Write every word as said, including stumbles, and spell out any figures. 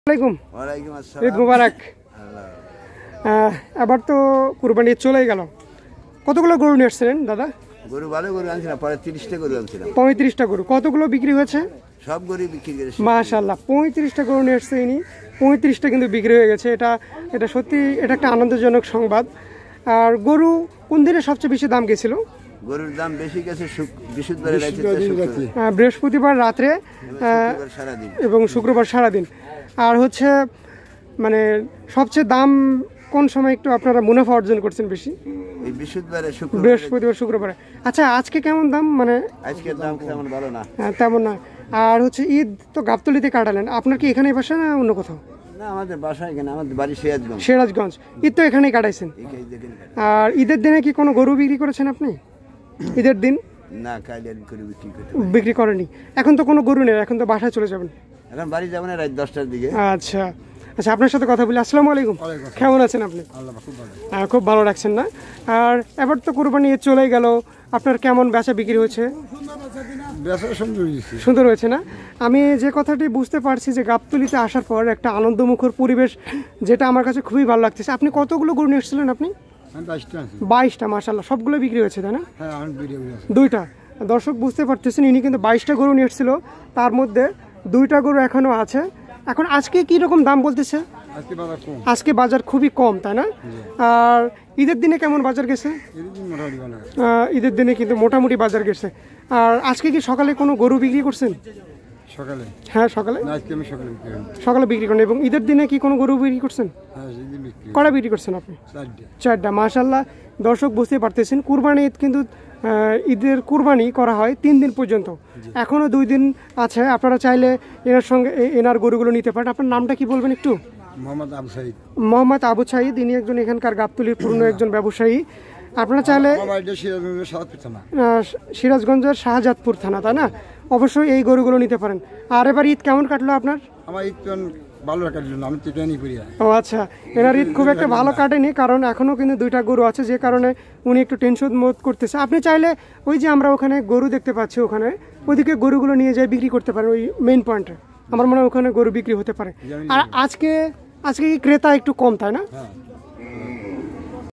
ওয়ালাইকুম ওয়ালাইকুম আসসালাম। ঈদ মুবারক। এবার তো কুরবানি চলে গেল, কতগুলো গরু নিয়ে আসছিলেন দাদা? গরু ভালো গরু আনছিলাম, পরে তিরিশটা গরু আনছিলাম। পঁয়ত্রিশটা গরু, কতগুলো বিক্রি হয়েছে? সব গরু বিক্রি করেছে মাশাআল্লাহ। পঁয়ত্রিশটা গরু নিয়ে আসছে ইনি, পঁয়ত্রিশটা কিন্তু বিক্রি হয়ে গেছে। এটা এটা সত্যি এটা একটা আনন্দজনক সংবাদ। আর গরু কোন দিনে সবচেয়ে বেশি দাম গেছিল? গরুর দাম বেশি গেছে বৃহস্পতিবার রাতে, বৃহস্পতিবার রাত্রে সারাদিন এবং শুক্রবার সারাদিন। আর হচ্ছে মানে সবচেয়ে দাম কোন সময় একটু আপনারা মুনাফা অর্জন করছেন বেশি? এই বৃহস্পতিবার বৃহস্পতিবার শুক্রবারে। আচ্ছা, আজকে কেমন দাম? মানে আজকের দাম তেমন ভালো না। হ্যাঁ, তেমন না। আর হচ্ছে ঈদ তো গাবতলীতে কাটালেন, আপনার কি এখানেই বাসা না অন্য কোথাও? না, আমাদের বাসা এখানে, আমাদের বাড়ি সিরাজগঞ্জ। সিরাজগঞ্জ। ঈদ তো এখানেই কাটাইছেন। আর ঈদের দিনে কি কোনো গরু বিক্রি করেছেন আপনি ঈদের দিন? না, কাল করে বিক্রি করতে বিক্রি করেনি। এখন তো কোনো গরু নেই, এখন তো বাসায় চলে যাবেন। এখন বাড়ি যাবেন রাত দশটার দিকে। আচ্ছা আচ্ছা, আপনার সাথে কথা বলি। আসসালামু আলাইকুম, কেমন আছেন আপনি? হ্যাঁ, খুব ভালো রাখছেন না? আর এবার তো কুরবানি ঈদ চলেই গেল, আপনার কেমন বেচা বিক্রি হয়েছে? সুন্দর হয়েছে না? আমি যে কথাটি বুঝতে পারছি যে গাবতলীতে আসার পর একটা আনন্দমুখর পরিবেশ, যেটা আমার কাছে খুবই ভালো লাগতেছে। আপনি কতগুলো গরু নিয়ে এসেছিলেন আপনি? বাইশটা। মাশাআল্লাহ, সবগুলো বিক্রি হয়েছে তাই না? দুইটা। দর্শক বুঝতে পারতেছেন, ইনি কিন্তু বাইশটা গরু নিয়ে এসেছিল, তার মধ্যে দুইটা গরু এখনো আছে। এখন আজকে কি রকম দাম বলতেছে? আজকে বাজার খুবই কম তাই না? আর ঈদের দিনে কেমন বাজার গেছে? ঈদের দিনে কিন্তু মোটামুটি বাজার গেছে। আর আজকে কি সকালে কোনো গরু বিক্রি করছেন? সকালে? হ্যাঁ, সকালে সকালে বিক্রি করেন। এবং ঈদের দিনে কি কোনো গরু বিক্রি করছেন? কটা বিক্রি করছেন আপনি? চারটা। মাশাআল্লাহ। দর্শক বুঝতে পারতেছেন, কুরবানি ঈদ কিন্তু ঈদের কুরবানি করা হয় তিন দিন পর্যন্ত, এখনো দুই দিন আছে। আপনারা চাইলে এনার সঙ্গে এনার গরুগুলো নিতে পারেন। আপনার নামটা কি বলবেন একটু? মোহাম্মদ আবু সাইদ। মোহাম্মদ আবু সাইদ, ইনি একজন এখানকার গাবতলীর পুরনো একজন ব্যবসায়ী। আপনারা চাইলে সিরাজগঞ্জের শাহজাদপুর থানা তাই না? অবশ্যই এই গরুগুলো নিতে পারেন। আর এবার ঈদ কেমন কাটলো আপনার? আমার ঈদ ভালো কাটলো না, আমি চিকেনই করি। ও আচ্ছা, এনার ঈদ খুব একটা ভালো কাটেনি, কারণ এখনও কিন্তু দুইটা গরু আছে, যে কারণে উনি একটু টেনশন বোধ করতেছে। আপনি চাইলে ওই যে আমরা ওখানে গরু দেখতে পাচ্ছি, ওখানে ওইদিকে গরুগুলো নিয়ে যাই বিক্রি করতে পারেন, ওই মেইন পয়েন্টে। আমার মনে হয় ওখানে গরু বিক্রি হতে পারে। আর আজকে আজকে কি ক্রেতা একটু কম তাই না?